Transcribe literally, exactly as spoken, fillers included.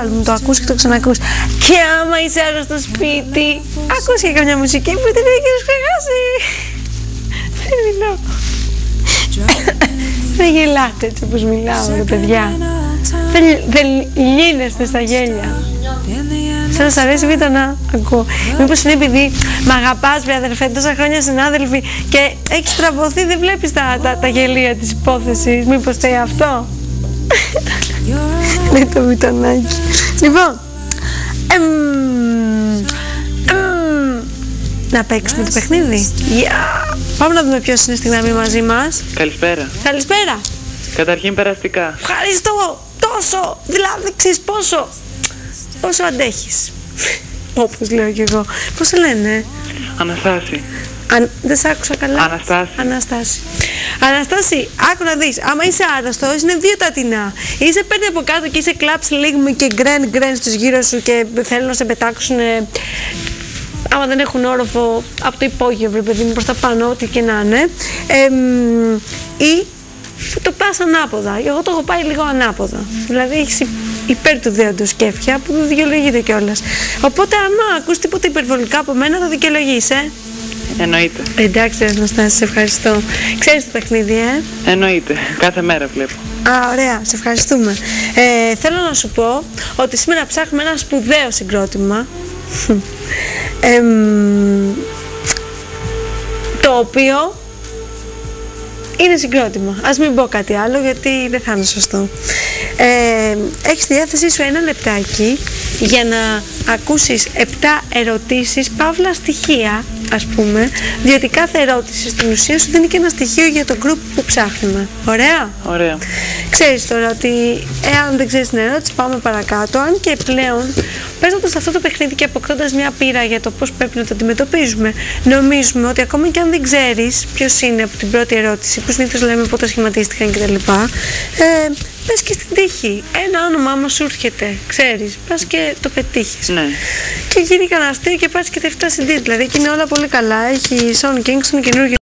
άλμπουμ, το ακούς και το ξανακούς. Και άμα είσαι άλλο στο σπίτι, ακούς και καμιά μουσική που την έχεις ξεχάσει. Δεν μιλάω. Δεν γελάτε έτσι όπως μιλάω, ρε παιδιά. Δεν, δεν λύνεστε στα γέλια. Σαν να σ' αρέσει βίντεο να ακούω. Μήπως είναι επειδή μ' αγαπάς, βρε αδερφέ, τόσα χρόνια συνάδελφοι και έχεις τραβωθεί, δεν βλέπεις τα, τα, τα γελία της υπόθεσης. Μήπως θέλει αυτό. Λέει το βιτονάκι. Λοιπόν, εμ, εμ, να παίξουμε το παιχνίδι. Yeah. Πάμε να δούμε ποιος είναι στη γραμμή μαζί μας. Καλησπέρα. Καλησπέρα. Καταρχήν περαστικά. Ευχαριστώ τόσο. Δηλαδή, ξέρεις πόσο. Πόσο αντέχεις. Όπως λέω κι εγώ. Πώς σε λένε? Αναστάση. Αν... Δεν σ' άκουσα καλά. Αναστάση. Αναστάση. Αναστάση, άκου να δεις. Άμα είσαι άρρωστος, είναι δύο τα τεινά. Είσαι παίρνει από κάτω και είσαι κλάψει λίγο και γκρεν γκρεν στους γύρω σου και θέλουν να σε πετάξουν. Άμα δεν έχουν όροφο από το υπόγειο, βρε παιδί μου, προς τα πάνω, ό,τι και να είναι. Ε, ή το πας ανάποδα. Εγώ το έχω πάει λίγο ανάποδα. Δηλαδή έχεις υπέρ του δέοντος σκέφια που δεν δικαιολογείται κιόλας. Οπότε, αν ακούς τίποτα υπερβολικά από μένα, θα δικαιολογείς, ε. Εννοείται. Εντάξει, Αναστάση, σε ευχαριστώ. Ξέρεις το παιχνίδι, ε. Εννοείται. Κάθε μέρα βλέπω. Α, ωραία, σε ευχαριστούμε. Ε, θέλω να σου πω ότι σήμερα ψάχνουμε ένα σπουδαίο συγκρότημα. ε, το οποίο είναι συγκρότημα. Ας μην πω κάτι άλλο γιατί δεν θα είναι σωστό. Ε, έχεις στη διάθεσή σου ένα λεπτάκι για να ακούσεις επτά ερωτήσεις, παύλα στοιχεία, ας πούμε, διότι κάθε ερώτηση στην ουσία σου δίνει και ένα στοιχείο για το group που ψάχνουμε. Ωραία? Ωραία. Ξέρεις τώρα ότι εάν δεν ξέρεις την ερώτηση πάμε παρακάτω, αν και πλέον παίζοντας αυτό το παιχνίδι και αποκτώντας μια πείρα για το πώς πρέπει να το αντιμετωπίζουμε, νομίζουμε ότι ακόμα και αν δεν ξέρεις ποιος είναι από την πρώτη ερώτηση, που συνήθως λέμε πότε σχηματίστηκαν κτλ. Ε, πες και στην τύχη. Ένα όνομα άμα σου έρχεται, ξέρεις, πας και το πετύχεις. Ναι. Και γίνει κανένα αστείο και πας και τα εφτά σι ντι, δηλαδή και είναι όλα πολύ καλά. Έχει Sean Kingston καινούργιο.